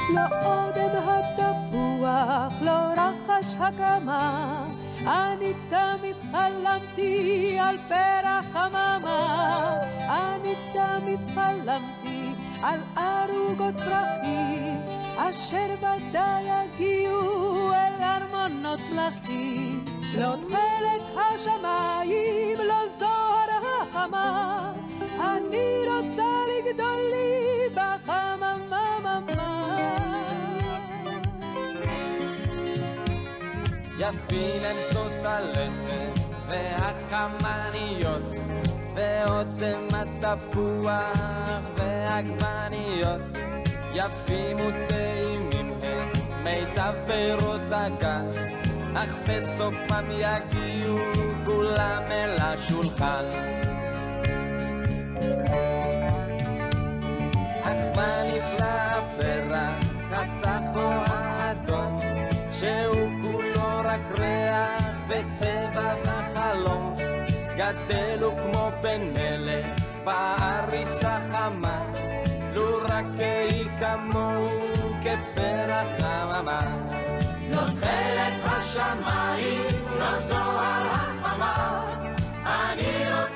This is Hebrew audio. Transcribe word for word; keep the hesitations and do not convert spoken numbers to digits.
לא אודם התפוח, לא רחש הקמה, אני תמיד חלמתי על פרח חממה, אני תמיד חלמתי על ערוגות פרחים, אשר ודאי יגיעו אל ארמונות מלכים. לא תכלת השמיים, לא זוהר החמה, אני רוצה לגדול לי בחממה. יפים הם שדות הלחם והחמניות, ואודם התפוח והעגבניות. יפים וטעימים הם מיטב פירות הגן, אך בסופם יגיעו כולם אל השולחן. אך מה נפלא הפרח הצחור האדום, שהוא כולו רק ריח וצבע וחלום, גדל הוא כמו פן מלך בעריסה חמה, לו רק היא כמוהו כפרח חממה. לא תכלת השמיים, לא זוהר החמה, אני לא